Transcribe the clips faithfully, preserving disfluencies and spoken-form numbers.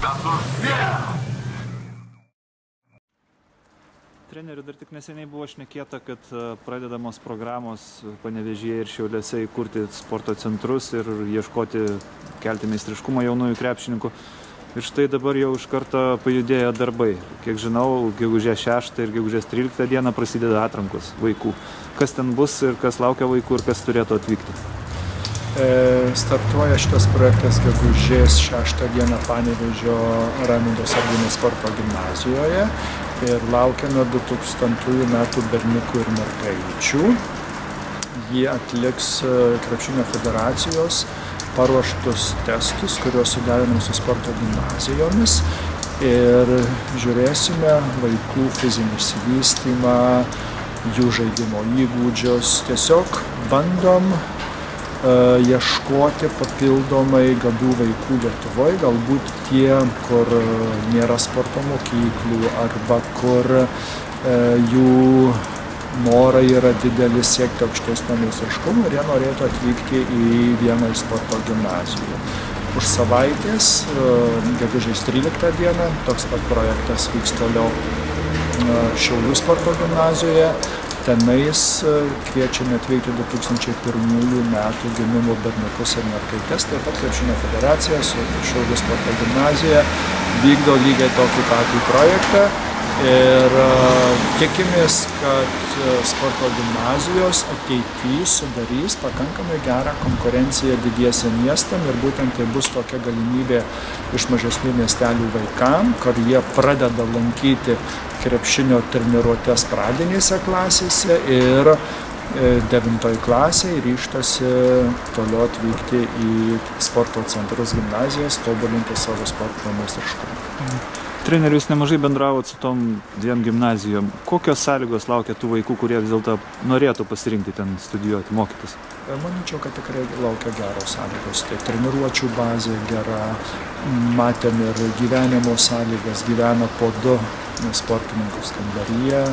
Trenerių dar tik neseniai buvo šnekėta, kad pradedamos programos Panevėžyje ir Šiauliuose įkurti sporto centrus ir ieškoti kelti meistriškumą jaunųjų krepšininkų. Ir štai dabar jau iš karto pajudėjo darbai. Kiek žinau, gegužės šeštą ir gegužės tryliktą dieną prasideda atrankos vaikų. Kas ten bus ir kas laukia vaikų ir kas turėtų atvykti? E, startuoja šitas projektas gegužės šeštą dieną Panevėžio Raimundo Sargūno sporto gimnazijoje ir laukiame du tūkstantųjų metų berniukų ir mergaičių. Jie atliks Krepšinio federacijos paruoštus testus, kuriuos suderinam su sporto gimnazijomis ir žiūrėsime vaikų fizinį išsivystymą, jų žaidimo įgūdžius. Tiesiog bandom uh, ieškoti papildomai gabių vaikų Lietuvoje, galbūt tie, kur nėra sporto mokyklų arba kur uh, jų norai yra didelis siekti aukštesnio meistriškumo ir jie norėtų atvykti į vieną iš sporto gimnazijų. Už savaitės, gegužės tryliktą dieną, toks pat projektas vyks toliau Šiaulių sporto gimnazijoje. Tenais kviečiame atvykti du tūkstančiai pirmųjų metų gimimo berniukus ir mergaites. Taip pat Krepšinio federacija su Šiaulių sporto gimnazija vykdo lygiai tokį patį projektą. Ir tikimės, kad sporto gimnazijos ateityje sudarys pakankamai gerą konkurenciją didiesiem miestam ir būtent tai bus tokia galimybė iš mažesnių miestelių vaikam, kad jie pradeda lankyti krepšinio treniruotes pradinėse klasėse ir devintoj klasėje ryžtasi toliau atvykti į sporto centrus gimnazijas, tobulinti savo sporto meistriškumą. Trenerių, jūs nemažai bendravot su tom dviem gimnazijom. Kokios sąlygos laukia tų vaikų, kurie vis dėlto norėtų pasirinkti ten studijuoti, mokytis? Manyčiau, kad tikrai laukia geros sąlygos. Tai treniruočių bazė gera, matėm ir gyvenimo sąlygas, gyvena po du sportininkus kambaryje,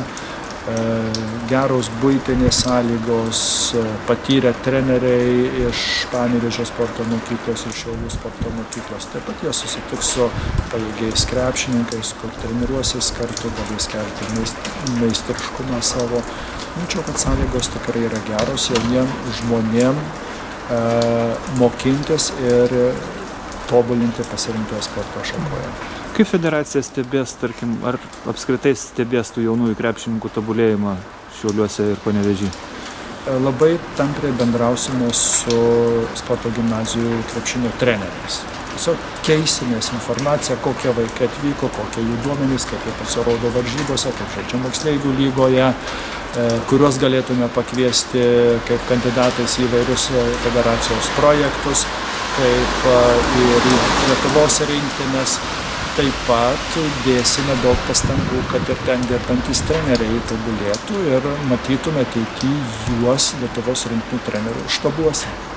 geros buitinės sąlygos, patyrę treneriai iš Panevėžio sporto mokyklos ir Šiaulių sporto mokyklos. Taip pat jie susitiks su pajėgiais krepšininkais, kur treniruosis kartu, galės kelti meistriškumą savo. Manyčiau, kad sąlygos tikrai yra geros jauniem žmonėm e, mokintis ir tobulinti pasirinktoje sporto šakoje. Kaip federacija stebės, tarkim, ar apskritai stebės tų jaunųjų krepšininkų tobulėjimą Šiauliuose ir Panevėžyje? Labai tampriai bendrausime su sporto gimnazijų krepšinio treneriais. Tiesiog keisimės informaciją, kokie vaikai atvyko, kokie jų duomenys, kaip jie pasirodo varžybose, kaip žaidžia moksleivių lygoje, kuriuos galėtume pakviesti kaip kandidatais į įvairius federacijos projektus, kaip ir Lietuvos rinktinės. Taip pat dėsime daug pastangų, kad ir ten dirbantys treneriai tobulėtų ir matytume ateityje juos Lietuvos rinktinių trenerių štabuose.